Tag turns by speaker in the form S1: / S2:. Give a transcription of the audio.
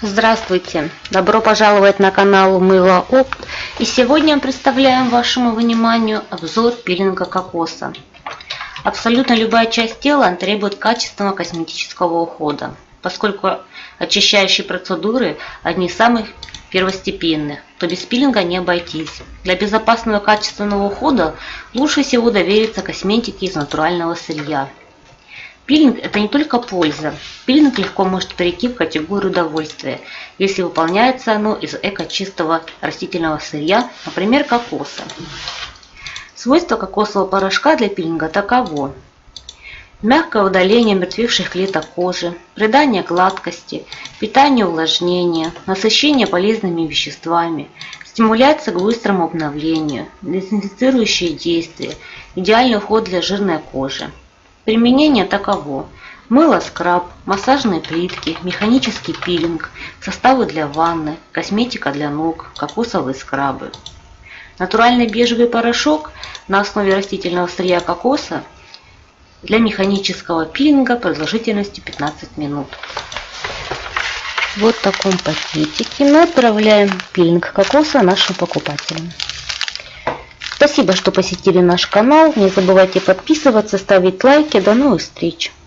S1: Здравствуйте! Добро пожаловать на канал Мыло Опт. И сегодня мы представляем вашему вниманию обзор пилинга кокоса. Абсолютно любая часть тела требует качественного косметического ухода, поскольку очищающие процедуры одни из самых первостепенных, то без пилинга не обойтись. Для безопасного и качественного ухода лучше всего довериться косметике из натурального сырья. Пилинг – это не только польза. Пилинг легко может перейти в категорию удовольствия, если выполняется оно из эко-чистого растительного сырья, например, кокоса. Свойства кокосового порошка для пилинга таково: мягкое удаление мертвевших клеток кожи, придание гладкости, питание увлажнения, насыщение полезными веществами, стимуляция к быстрому обновлению, дезинфицирующие действия, идеальный уход для жирной кожи. Применение таково: мыло-скраб, массажные плитки, механический пилинг, составы для ванны, косметика для ног, кокосовые скрабы. Натуральный бежевый порошок на основе растительного сырья кокоса для механического пилинга продолжительностью 15 минут. Вот в таком пакетике мы отправляем пилинг кокоса нашим покупателям. Спасибо, что посетили наш канал. Не забывайте подписываться, ставить лайки. До новых встреч!